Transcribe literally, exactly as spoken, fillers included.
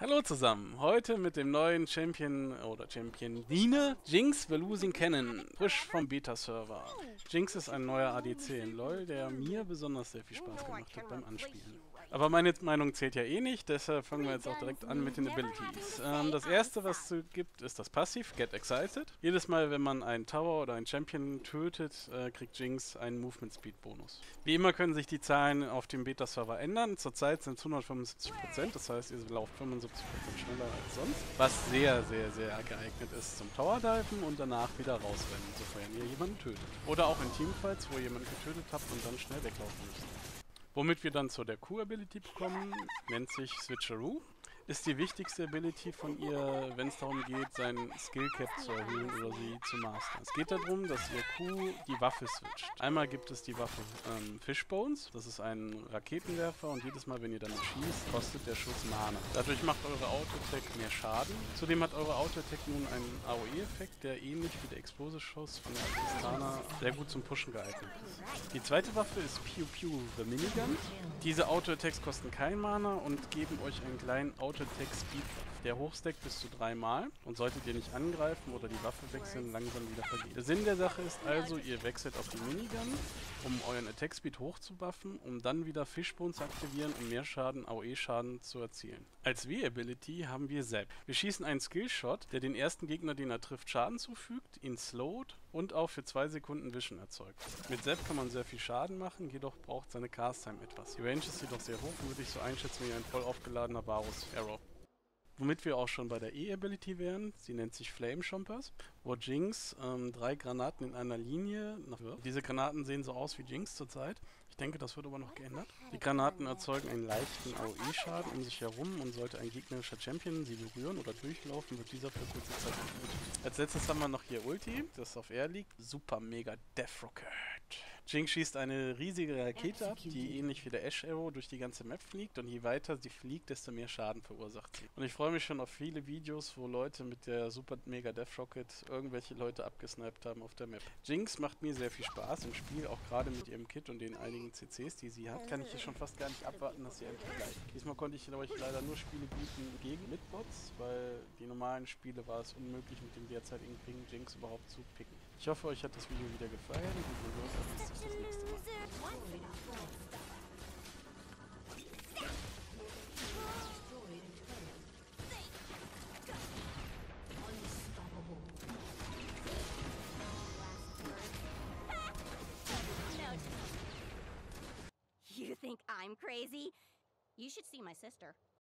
Hallo zusammen, heute mit dem neuen Champion oder Championine Jinx The Losing Cannon, frisch vom Beta-Server. Jinx ist ein neuer A D C in LoL, der mir besonders sehr viel Spaß gemacht hat beim Anspielen. Aber meine Meinung zählt ja eh nicht, deshalb fangen wir jetzt auch direkt an mit den Abilities. Ähm, das erste, was es gibt, ist das Passiv, Get Excited. Jedes Mal, wenn man einen Tower oder einen Champion tötet, äh, kriegt Jinx einen Movement Speed Bonus. Wie immer können sich die Zahlen auf dem Beta-Server ändern. Zurzeit sind es hundertfünfundsiebzig Prozent, das heißt, ihr lauft fünfundsiebzig Prozent schneller als sonst. Was sehr, sehr, sehr geeignet ist zum Tower-Diven und danach wieder rausrennen, sofern ihr jemanden tötet. Oder auch in Teamfights, wo ihr jemanden getötet habt und dann schnell weglaufen müsst. Womit wir dann zu der Q-Ability kommen, nennt sich Switcheroo. Ist die wichtigste Ability von ihr, wenn es darum geht, seinen Skill-Cap zu erhöhen oder sie zu mastern. Es geht darum, dass ihr Q die Waffe switcht. Einmal gibt es die Waffe ähm, Fishbones, das ist ein Raketenwerfer und jedes Mal, wenn ihr damit schießt, kostet der Schuss Mana. Dadurch macht eure Auto-Attack mehr Schaden. Zudem hat eure Auto-Attack nun einen A O E-Effekt, der ähnlich wie der Explosive-Schuss von der Tristana sehr gut zum Pushen geeignet ist. Die zweite Waffe ist Pew Pew the Minigun. Diese Auto-Attacks kosten kein Mana und geben euch einen kleinen Auto Auto-Attack-Speed. Der hochstackt bis zu dreimal und solltet ihr nicht angreifen oder die Waffe wechseln, langsam wieder vergeht. Der Sinn der Sache ist also, ihr wechselt auf die Minigun, um euren Attack-Speed hochzubuffen, um dann wieder Fishbone zu aktivieren, um mehr Schaden, A O E-Schaden zu erzielen. Als W-Ability haben wir Zap. Wir schießen einen Skillshot, der den ersten Gegner, den er trifft, Schaden zufügt, ihn slowt und auch für zwei Sekunden Vision erzeugt. Mit Zap kann man sehr viel Schaden machen, jedoch braucht seine Cast-Time etwas. Die Range ist jedoch sehr hoch, würde ich so einschätzen wie ein voll aufgeladener Varus Arrow. Womit wir auch schon bei der E-Ability wären, sie nennt sich Flame Chompers, wo Jinx ähm, drei Granaten in einer Linie nachwirft. Diese Granaten sehen so aus wie Jinx zurzeit. Ich denke, das wird aber noch geändert. Die Granaten erzeugen einen leichten A O E-Schaden um sich herum und sollte ein gegnerischer Champion sie berühren oder durchlaufen, wird dieser für kurze Zeit getötet. Als letztes haben wir noch hier Ulti, das auf R liegt. Super mega Death Rocket. Jinx schießt eine riesige Rakete ab, die ähnlich wie der Ash Arrow durch die ganze Map fliegt und je weiter sie fliegt, desto mehr Schaden verursacht sie. Und ich freue mich schon auf viele Videos, wo Leute mit der Super Mega Death Rocket irgendwelche Leute abgesniped haben auf der Map. Jinx macht mir sehr viel Spaß im Spiel, auch gerade mit ihrem Kit und den einigen C Cs, die sie hat, kann ich hier schon fast gar nicht abwarten, dass sie endlich bleibt. Diesmal konnte ich euch leider nur Spiele bieten gegen Mitbots, weil die normalen Spiele war es unmöglich, mit dem derzeitigen Ping Jinx überhaupt zu picken. Ich hoffe, euch hat das Video wieder gefallen und wir sehen uns das nächste Mal. You think I'm crazy? You should see my sister.